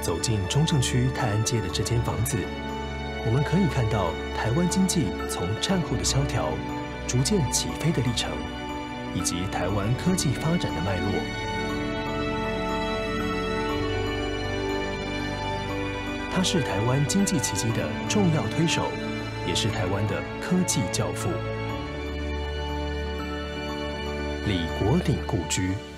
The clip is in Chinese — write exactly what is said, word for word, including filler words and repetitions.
走进中正区泰安街的这间房子，我们可以看到台湾经济从战后的萧条逐渐起飞的历程，以及台湾科技发展的脉络。他是台湾经济奇迹的重要推手，也是台湾的科技教父——李国鼎故居。